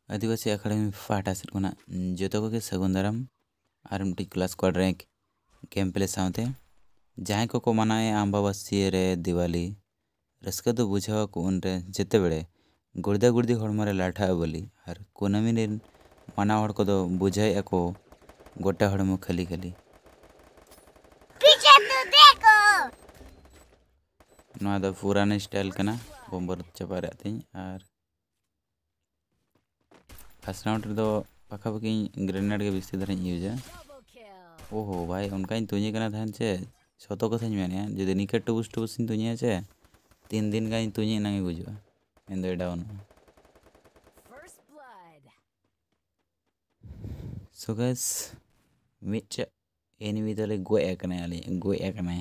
आदिवासी आखड़ा में फाटा सेट कोना जो को सगुन दाराम और मिट्टी class squad rank game play साथे जहाँ को मनाए अम्बाबासी रे दिवाली रस्का तो बुझावा को उनरे जेते बेड़े गुर्दा गुर्दी हड़मरे लाठा बोली और कुनामी मना हड़ को बुझाई ako गोटा हड़मो खाली खाली नवा दो पुराने स्टाइल कना बम्बर चपा रहती और फर्स्ट राउंड दो पाखापाखि ग्रेनेड के बेसि धर यूजा ओहो भाई उनका तुझे तहन चे शत कथा मेने जुदी निके टुबुस टुबुस तुझे चे 3 दिन का तुझे ना बुझा एंड डाउन सो गाइस मिट एनिमी तले गोए कने आली गोए कने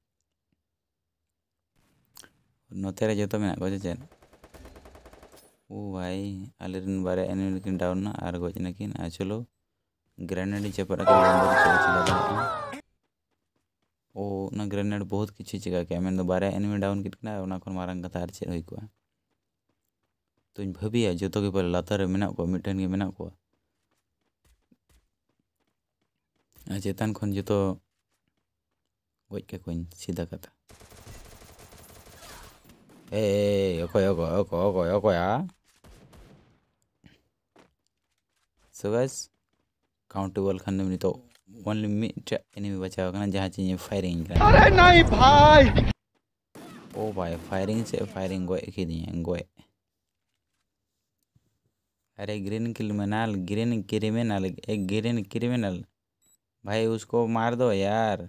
नोते रे जतो मेना को चे ओ भाई आलेरिन बारे एनिमी किन डाउन ना आर गोज नकिन आ चलो ग्रेनेड चपरा के बंदर चला ओ ना ग्रेनेड बहुत किछि चिका के मेन दो बारे एनिमी डाउन कितना ओना कोन मारंग कथा आर चे होई को तुम भाबिया जतो के पर लातार मेना को मिटन के मेना को आ चेतन खन जतो गोज के कोन सीधा कथा ए ओको या सो गाइस काउंटेबल खान में तो ओनली मिट एनिमी बचाव करना जहाँ चीज़ फायरिंग अरे नहीं भाई ओ भाई फायरिंग से फायरिंग गोए की दिए गोए अरे ग्रीन क्रिमिनल ग्रीन क्रिमिनल एक ग्रीन क्रिमिनल भाई उसको मार दो यार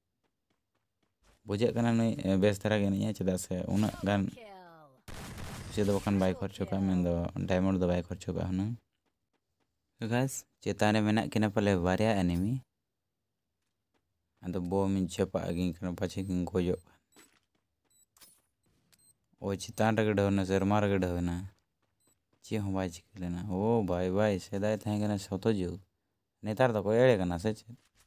बुझे करना नहीं बेस तरह के नहीं है चदा से उन गान से तो बखान बाइक खर्चो का मैं दो डायमंड दो बाइक खर्चो का हूँ तो गाइस चेताने में किना पले बारिया एनिमी अदो बम चपा गिन करना पाछे गिन गोजो ओ चितान रे ढवना शर्मा रे ढवना चे हम बाज लेना ओ भाई भाई सेदाय थाय कना सतो जो नेतार तो को एड़े कना से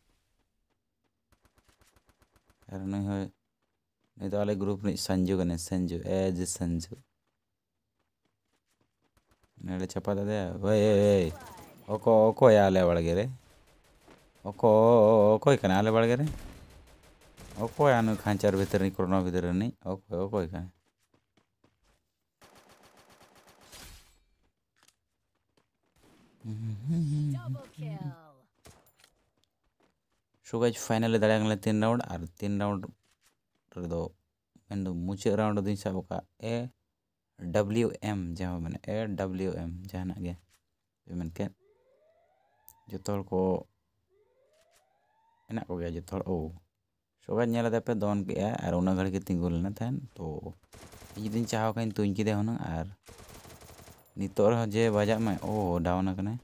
यार नहीं तो वाले ग्रुप में संजू कने संजू एज संजू नेड़े चपा दे ओए ओको ओको याले बड़गे रे ओको ओको कना आले बड़गे रे ओको यानु खांचार भीतर नहीं कोरोना भीतर नहीं ओको ओको का सो गाइस फाइनली दाड़ा गले 3 राउंड और 3 राउंड दो मेन मुचे राउंड दिन सब का AWM जहाँ मैंने AWM जहाँ गे मेन के जो को एना को गया जो ओ सोगा नेला दे पे दोन के और उना घड़ी के तिंगुल ना थन तो ये दिन चाहो कहीं तुन की दे होना और नितोर जे बजा में ओ डाउन कने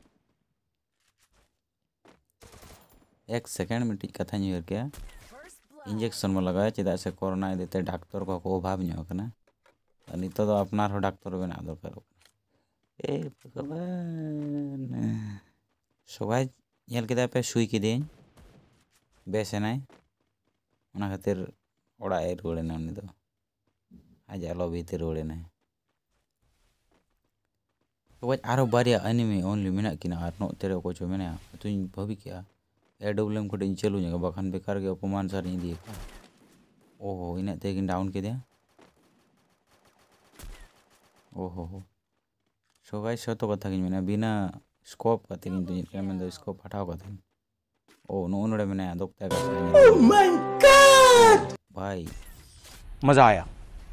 1 सेकंड में टिक कथा न्यूर के इंजेक्शन में लगाया चेदा से कोरोना देते डॉक्टर को अभाव नहीं कना नितो तो अपनार हो डॉक्टर बना दरकार ए भगवान सबाई नेल केदा पे सुई के दें बेस नाय ओना खातिर ओड़ा ए रुड़े ना उनी दो आज आलो भीतर रुड़े ना तो वाज आरो बारिया एनिमी ओनली मेना किना आर नो तेरे को जो मेना तुम भाभी क्या AWM को इन चलू जगह बखान बेकार के अपमान सर नहीं दिए ओहो इन्हें तेकिन डाउन के दिया ओहो सो गाइस तो कथा कि मैंने बिना स्कोप का तेकिन तुझे मैं तो स्कोप हटाओ का था ओ नो नोड़े मैंने दोकता का ओह माय गॉड भाई मजा आया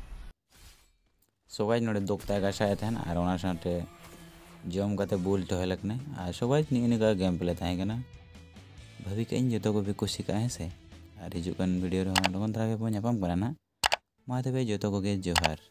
सो गाइस नोड़े दोकता का शायद है ना आरोना साथे जम काते बोल तो हलक ने आ सो गाइस नी का गेम प्ले था ना भाभी कहीं जो को भी कुछ का से और हिजुकान वीडियो रे लोगन तरह पे ᱧᱟᱯᱟᱢ ᱠᱟᱱᱟ ना मा तबे जो को गे जोहार।